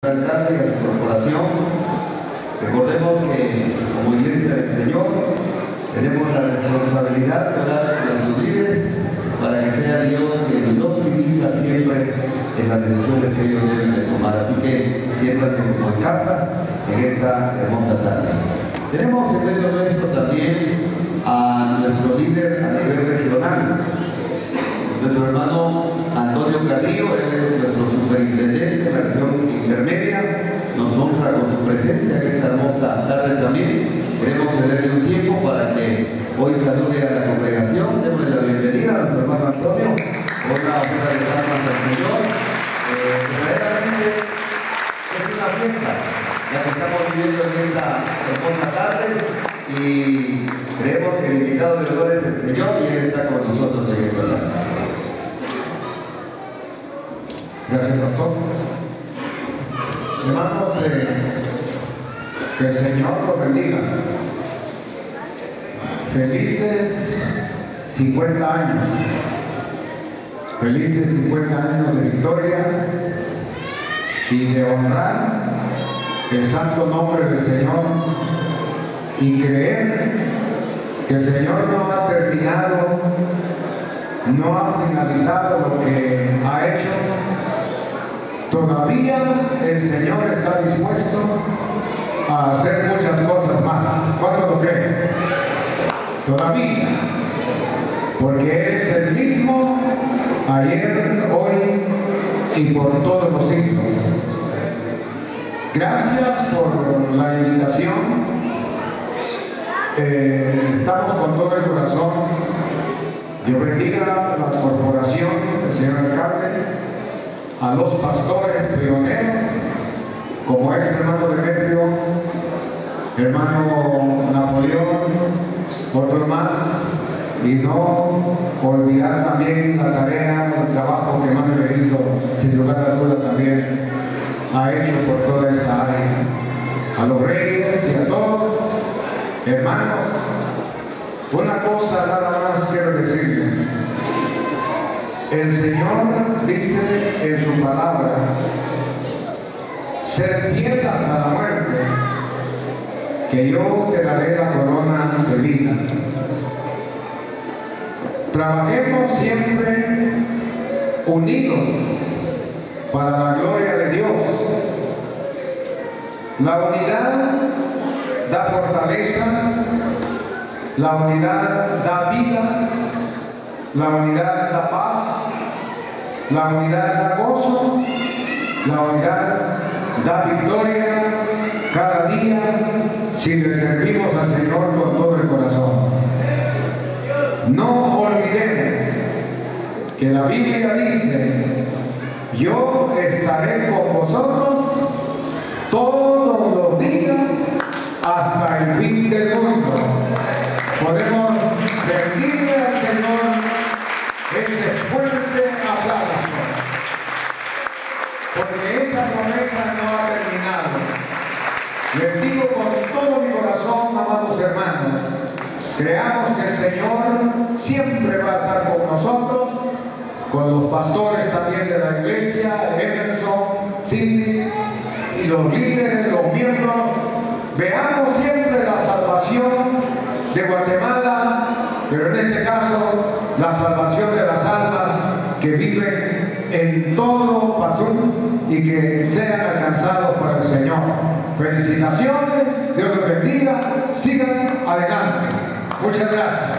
Alcalde y a su corporación. Recordemos que como Iglesia del Señor tenemos la responsabilidad de orar por los líderes para que sea Dios quien los dirija siempre en las decisiones que ellos deben de tomar. Así que siéntanse como en casa en esta hermosa tarde. Tenemos en medio nuestro también a nuestro líder a nivel regional, nuestro hermano Antonio Carrillo. Él es nuestro superintendente de la región intermedia. Nos honra con su presencia en esta hermosa tarde también. Queremos cederle un tiempo para que hoy salude a la congregación. Démosle la bienvenida a nuestro hermano Antonio. Una ofrenda de palmas al Señor. Verdaderamente es una fiesta la que estamos viviendo en esta hermosa tarde, y creemos que el invitado de honor es el Señor y Él está con nosotros en esta tarde. Gracias, pastor. Hermanos, que el Señor los bendiga. Felices 50 años. Felices 50 años de victoria y de honrar el santo nombre del Señor y creer que el Señor no ha terminado, no ha finalizado lo que ha hecho. Todavía el Señor está dispuesto a hacer muchas cosas más. ¿Cuánto lo creen? Todavía. Porque Él es el mismo ayer, hoy y por todos los siglos. Gracias por la invitación. Estamos con todo el corazón. Dios bendiga a la corporación del señor alcalde, a los pastores pioneros, como es hermano Demetrio, hermano Napoleón, otros más, y no olvidar también la tarea, el trabajo que hermano Benito, sin lugar a duda, también ha hecho por toda esta área. A los reyes y a todos, hermanos, una cosa nada más quiero decirles. El Señor dice en su palabra: ser fiel hasta la muerte, que yo te daré la corona de vida. Trabajemos siempre unidos para la gloria de Dios. La unidad da fortaleza, la unidad da vida, la unidad da paz, la unidad da gozo, la unidad da victoria cada día si le servimos al Señor con todo el corazón. No olvidemos que la Biblia dice: yo estaré con vosotros todos los días hasta el fin del mundo. Podemos rendirle al Señor ese fuerte aplauso, porque esa promesa no ha terminado. Les digo con todo mi corazón, amados hermanos, creamos que el Señor siempre va a estar con nosotros, con los pastores también de la iglesia, Emerson, Cindy, y los líderes, los miembros. Veamos siempre la salvación de Guatemala, pero en este caso la salvación de las almas que viven en todo Pazún y que sean alcanzados por el Señor. Felicitaciones, Dios los bendiga, sigan adelante. Muchas gracias.